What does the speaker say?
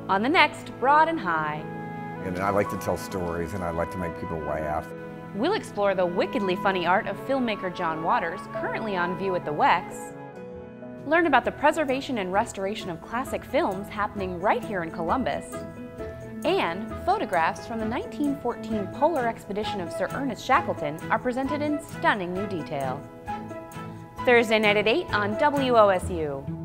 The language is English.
on the next Broad and High. And I like to tell stories and I like to make people laugh. We'll explore the wickedly funny art of filmmaker John Waters, currently on view at the WEX. Learn about the preservation and restoration of classic films happening right here in Columbus. And photographs from the 1914 polar expedition of Sir Ernest Shackleton are presented in stunning new detail. Thursday night at 8 on WOSU.